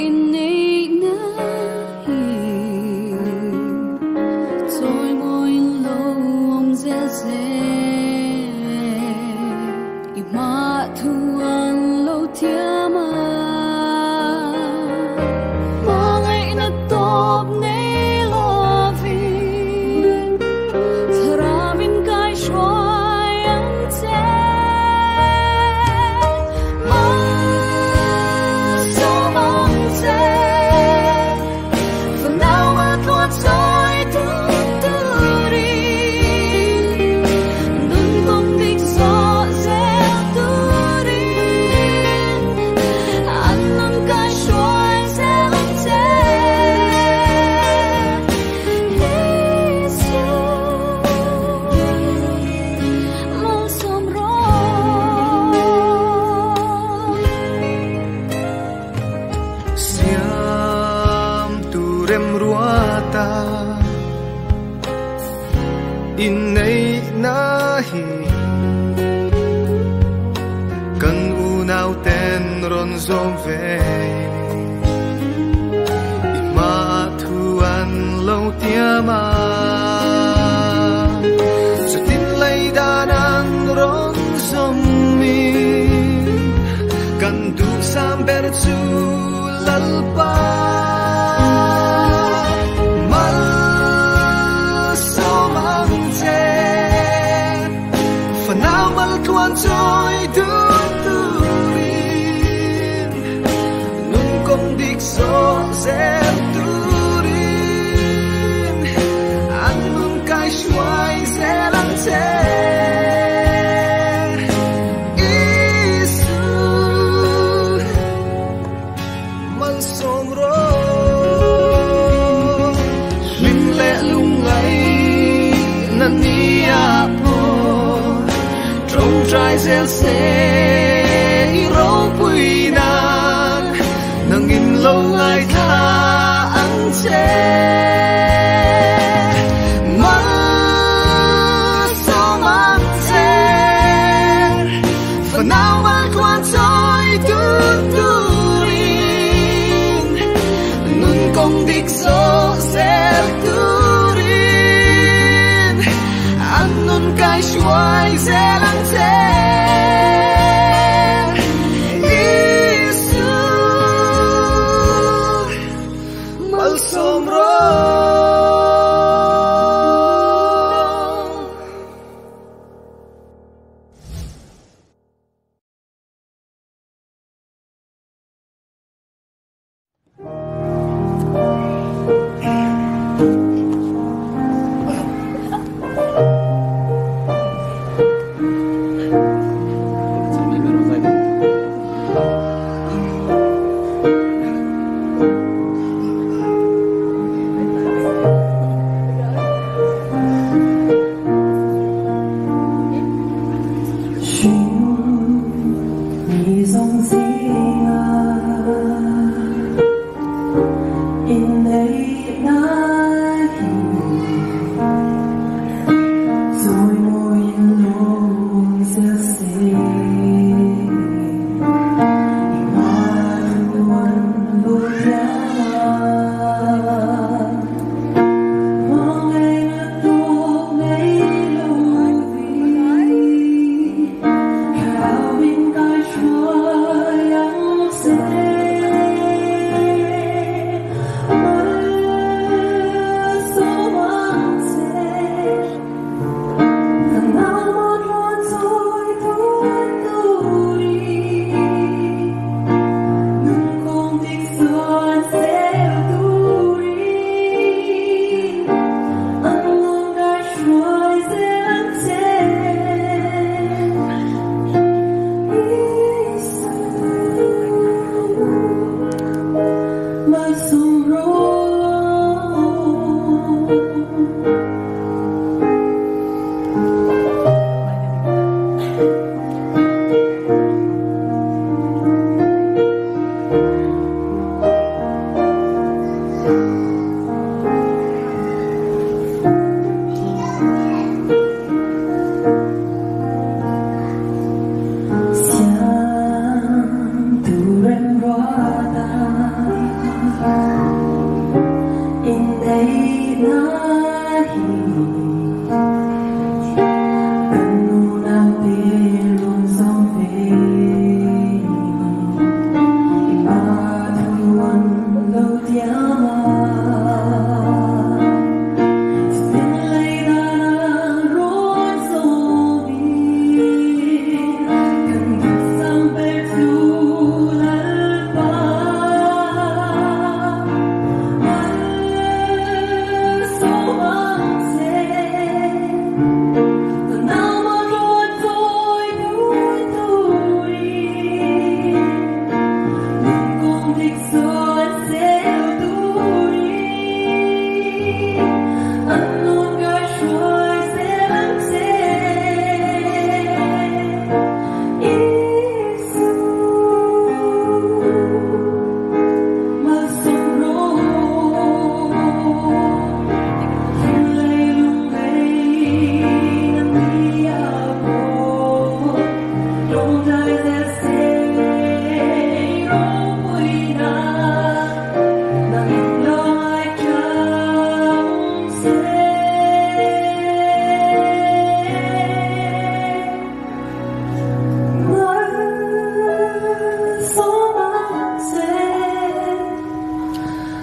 Inneihna rồi môi lâu om dễ mà thu ăn lâu thiam mà ngày na top nay lo vi thra vin kai shoai ang che mà so mong che phần nào mà tuột rồi tu tu đi đừng không thích gió rẽ tu đi anh nâng cái xoay rẽ lắm che mong xóm Siam turem ruata Inneihna hi Kan unaw ten ron zom ve Ima thuan lâu tiama Sa tin lay danan ron zom mi Kan du sam ber chu lalpa mal so mang che phần nào mal tuan trôi du tu rin nun công dik so zer tu rin an nun kai shuai zer lang che trai zel se rau pui nan nang in lâu ngai tha ăn che ma sao mang che phần nào mà quan trôi tu tu rin nun công dik so zel tu rin an nun kai shuai zel ang che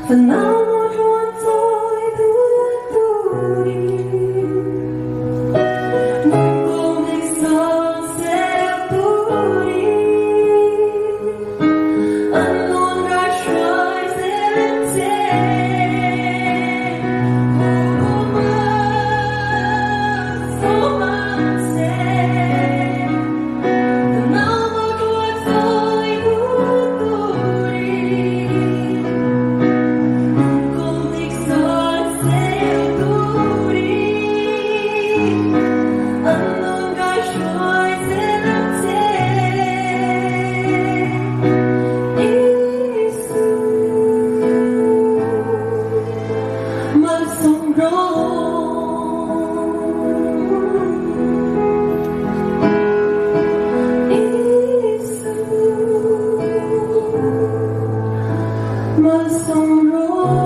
phần nào một luôn tôi turi nung cùng đi son sẽ turi anh luôn ra trôi sẽ my song